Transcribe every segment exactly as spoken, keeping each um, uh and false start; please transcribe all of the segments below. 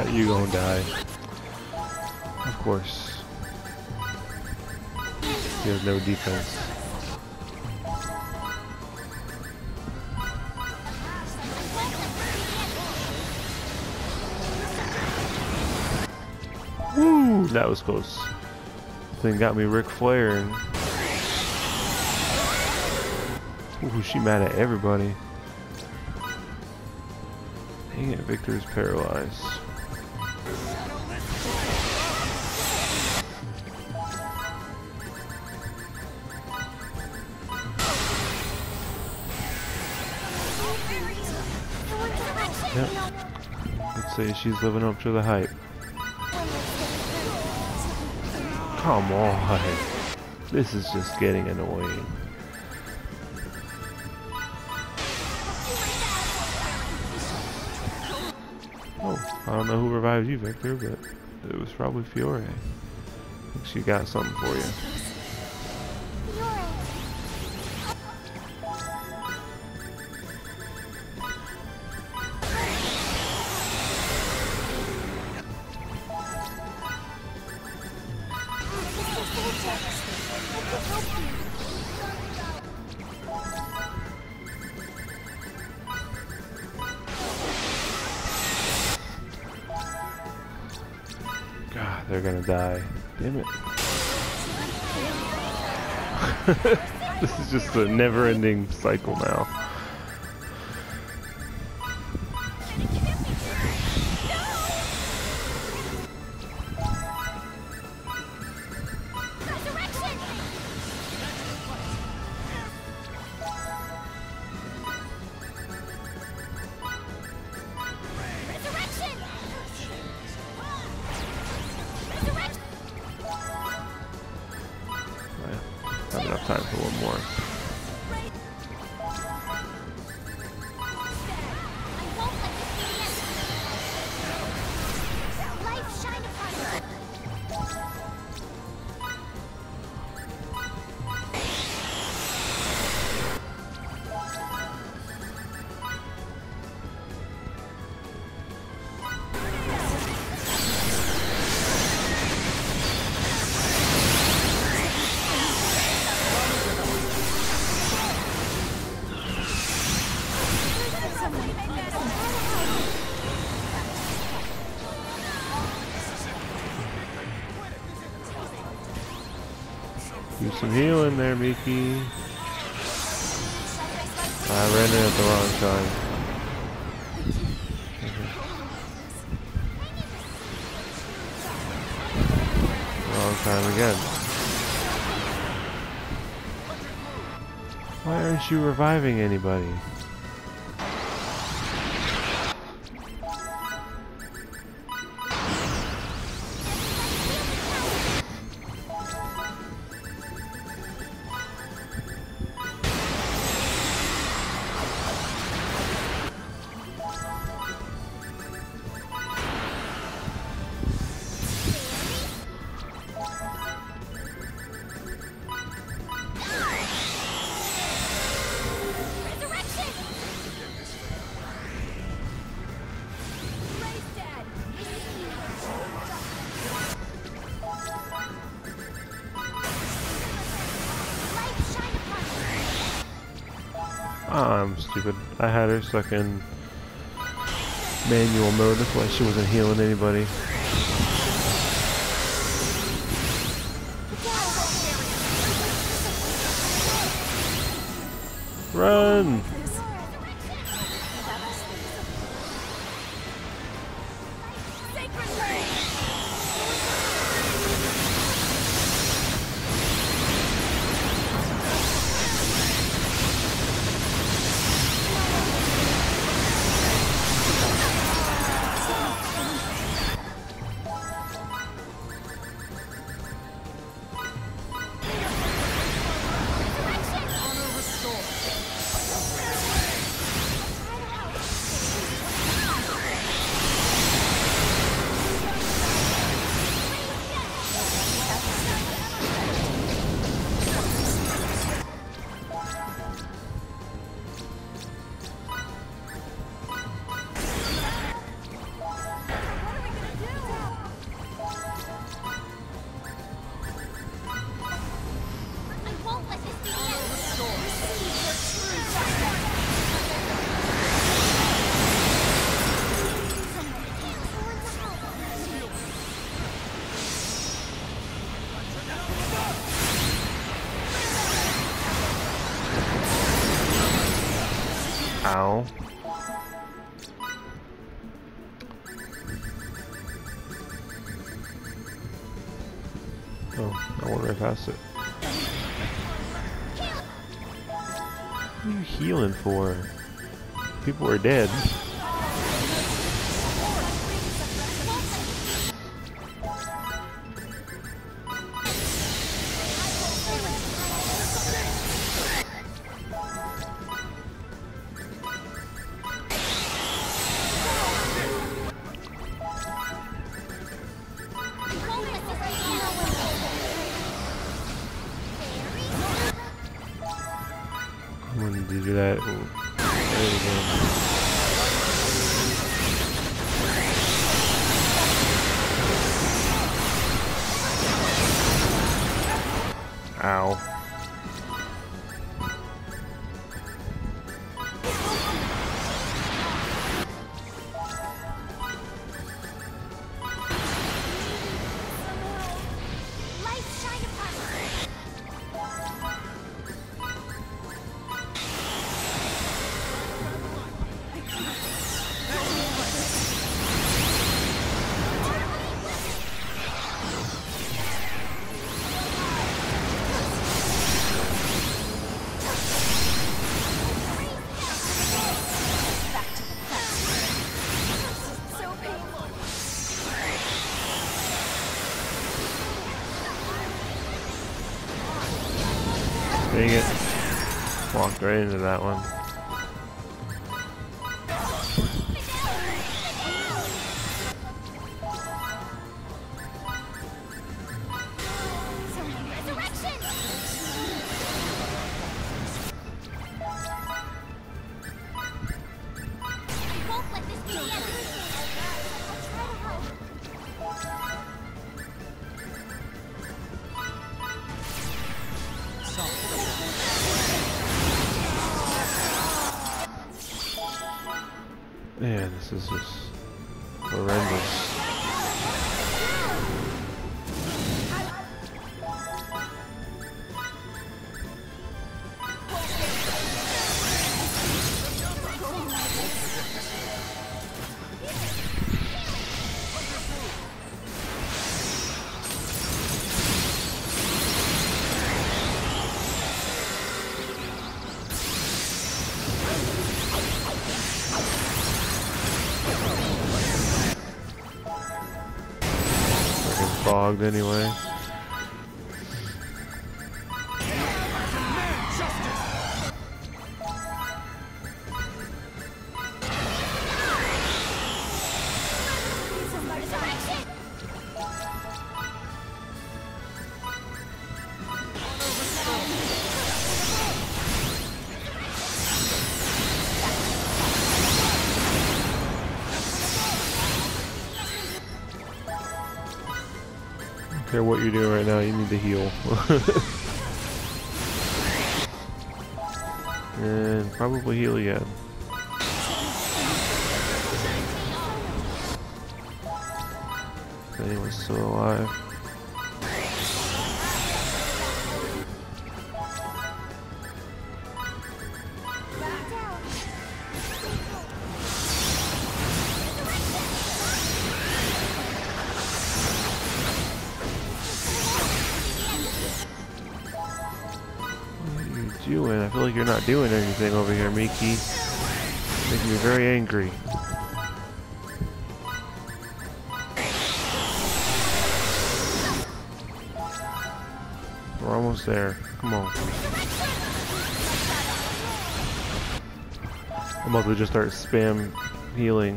Yeah, you gonna die. Of course. He has no defense. Woo! That was close. Thing got me Ric Flair. Ooh, she mad at everybody. Dang it, Victor's paralyzed. Yep. Let's say she's living up to the hype. Come on. This is just getting annoying. Oh, I don't know who revived you, Victor, but it was probably Fiore. I think she got something for you. God, they're gonna die. Damn it. This is just a never-ending cycle now. Have enough time for one more. Do some healing there, Miki. I ran in at the wrong time. Wrong time again. Why aren't you reviving anybody? I'm stupid. I had her stuck in manual mode, that's why she wasn't healing anybody. Run! Ow. Oh, I went right past it. What are you healing for? People are dead. I'm gonna do that. Ooh, there we go. Ow. Dang it. Walked right into that one. Man, this is just horrendous. Fogged anyway. Care what you're doing right now, you need to heal. And probably heal again. If anyone's still alive. Doing? I feel like you're not doing anything over here, Miki. Making me very angry. We're almost there. Come on. I'm about to just start spam healing.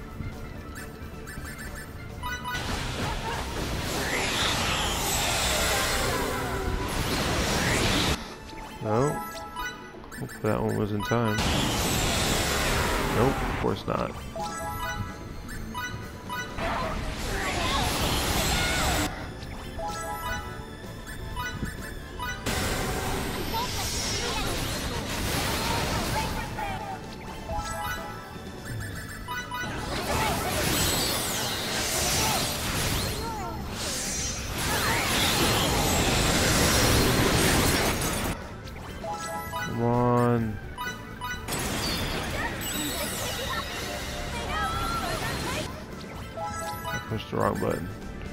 No. Hope that one was in time. Nope, of course not. Come on. pushed the wrong button.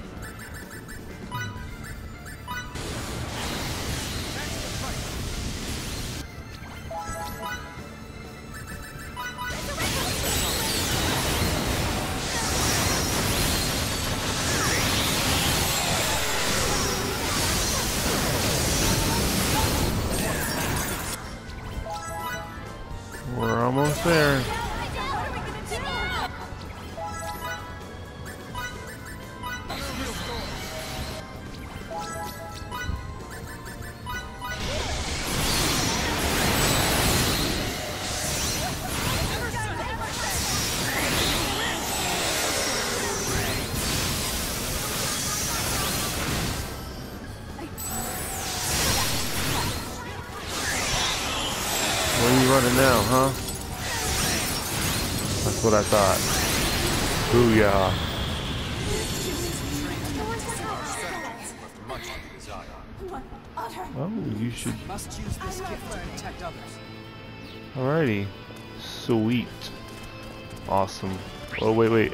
We're almost there. Where are you running now, huh? That's what I thought. Booyah. Oh, you should. Must use this gift to protect others. Alrighty. Sweet. Awesome. Oh, wait, wait.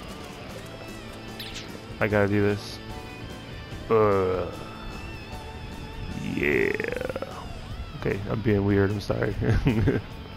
I gotta do this. Uh. Yeah. Okay, I'm being weird, I'm sorry.